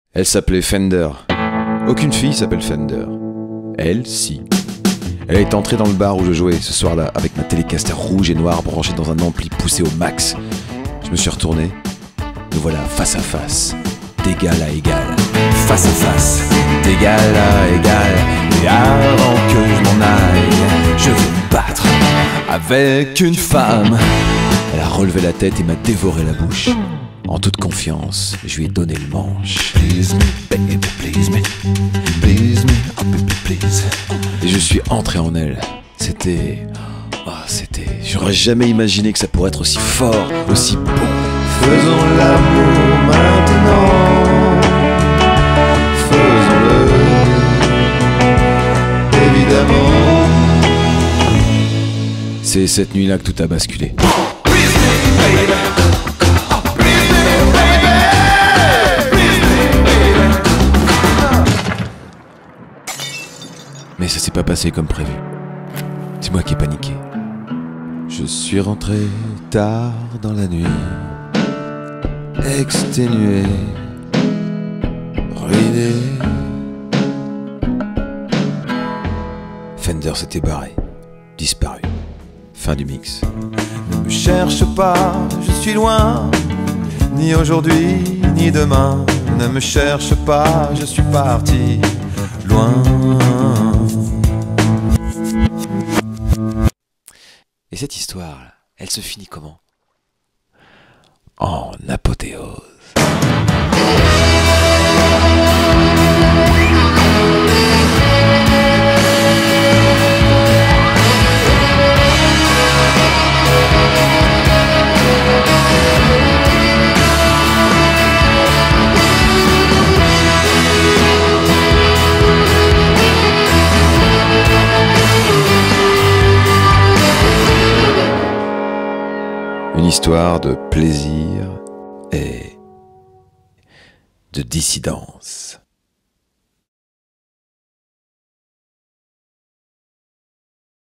Elle s'appelait Fender. Aucune fille s'appelle Fender. Elle, si. Elle est entrée dans le bar où je jouais ce soir-là avec ma Telecaster rouge et noire branchée dans un ampli poussé au max. Je me suis retourné. Nous voilà face à face, d'égal à égal. Face à face, d'égal à égal. Et avant que je m'en aille, je vais me battre avec une femme. Elle a relevé la tête et m'a dévoré la bouche. En toute confiance, je lui ai donné le manche. Please me, baby, please me. Please me, oh baby, please. Et je suis entré en elle. C'était... J'aurais jamais imaginé que ça pourrait être aussi fort, aussi bon. Faisons l'amour maintenant. Faisons-le. Évidemment. C'est cette nuit-là que tout a basculé. Mais ça s'est pas passé comme prévu. C'est moi qui ai paniqué. Je suis rentré tard dans la nuit, exténué, ruiné. Fender s'était barré, disparu. Fin du mix. Ne me cherche pas, je suis loin, ni aujourd'hui, ni demain. Ne me cherche pas, je suis parti loin. Et cette histoire, elle se finit comment? En apothéose. Une histoire de plaisir et de dissidence.